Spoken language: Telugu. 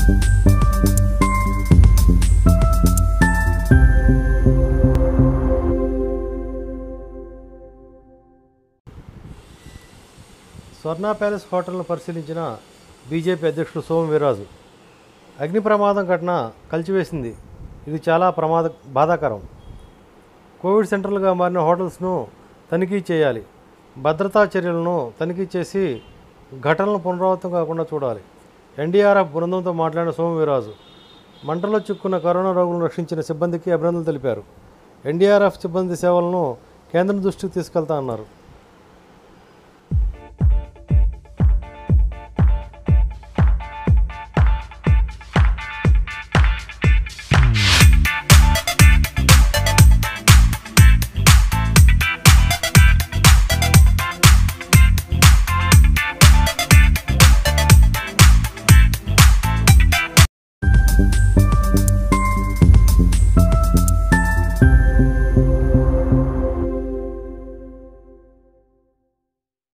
స్వర్ణ ప్యాలెస్ హోటల్ను పరిశీలించిన బీజేపీ అధ్యక్షుడు సోము వీర్రాజు అగ్ని ప్రమాదం ఘటన కలిచివేసింది. ఇది చాలా బాధాకరం. కోవిడ్ సెంటర్లుగా మారిన హోటల్స్ను తనిఖీ చేయాలి. భద్రతా చర్యలను తనిఖీ చేసి ఘటనలు పునరావృతం కాకుండా చూడాలి. ఎన్డీఆర్ఎఫ్ బృందంతో మాట్లాడిన సోము వీర్రాజు మంటల్లో చిక్కున్న కరోనా రోగులను రక్షించిన సిబ్బందికి అభినందనలు తెలిపారు. ఎన్డీఆర్ఎఫ్ సిబ్బంది సేవలను కేంద్రం దృష్టికి తీసుకెళ్తా అన్నారు.